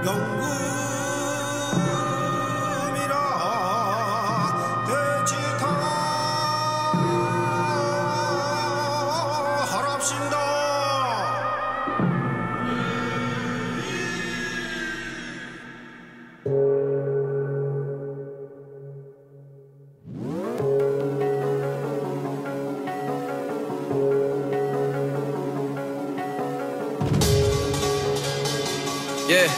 영금이라 대지타 하랍신다. Yeah.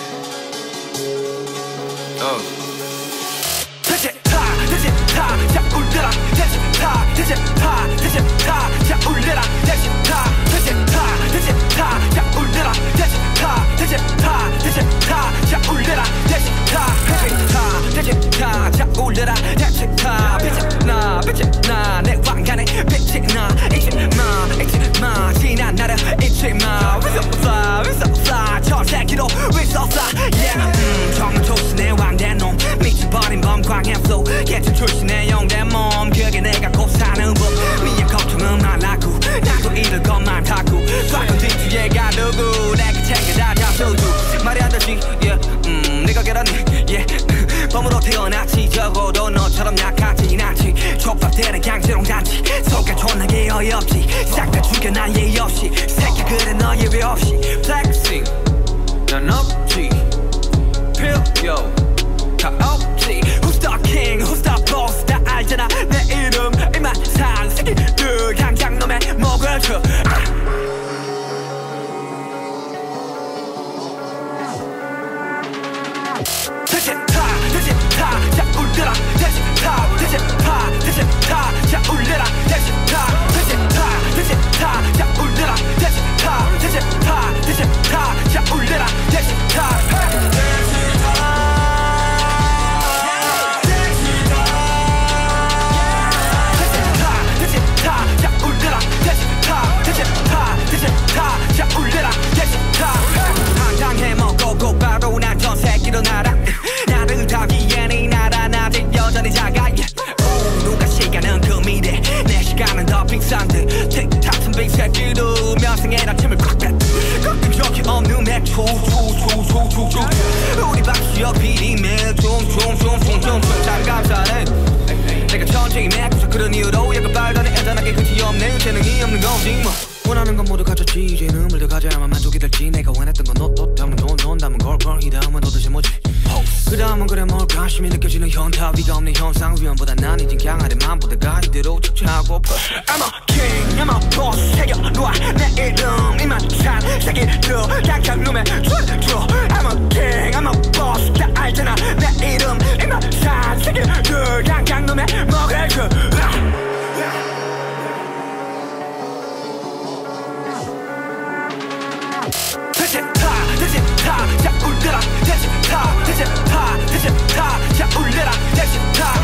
대제타 자 울려라 대제타 자 울려라 대제타 자 울려라 대제타 자 울려라 대제타 자 울려라 대제타 빛나 내 왕관에 빛나 잊지마 지난 나를 잊지마 위서사 저 새끼도 위서사 정말 조신의 왕대 놈 미쳐버린 범광의 flow 개체 출신의 영대 몸 그게 내가 곧 사는 법 위에 걱정은 말라고 나도 잃을 것만 탔고 과거 뒤뒤에 가 누구 내게 챙겨다 잡수주 말이 안 되지 네가 계란이 범으로 태어났지 적어도 너처럼 약하진 않지 촉박되는 강제롱 단지 속가 존나게 어이없지 싹 다 죽여 난 예의 없이 새끼 그래 너 예외 없이 flexing 난 없지 필요 다 없지 Who's the king who's the boss 다 알잖아 내 이름 이만 산 새끼들 당장 놈의 목을 쳐 대제타 자 울려라 대제타 자 울려라 대제타 자 울려라 대제타 자 울려라 대제타 당당해 먹고 곧바로 난 전 새끼로 날아 나를 타기엔 이 나라 아직 여전히 작아 누가 시간은 그 미래 내 시간은 더 비싼 듯 틱탁슨 빅 새끼도 명성의 아침을 꽉 뺐 가끔 적이 없는 맥주 우리 박수역 비리며 춤 잘 감사해 내가 천천히 맥주서 그런 이유로 약간 발달해 애잔하게 끝이 없는 재능이 없는 거지 뭐 원하는 건 모두 가졌지 이제는 물 더 가져야만 만족이 될지 내가 원했던 건 너 담은 돈 담은 걸 이 다음은 도대체 뭐지 그 다음은 그래 뭘 관심이 느껴지는 현타 위가 없는 현상 위험보다 난 이젠 강하된 맘보다가 이대로 척추하고 I'm a king I'm a boss 새겨놓아 내 이름 이만 산 새끼들 당장 놈에 줘 I'm a king I'm a boss 다 알잖아 내 이름 이만 산 새끼들 당장 놈에 먹을 줘 대제타 자 울려라 대제타 자 울려라 대제타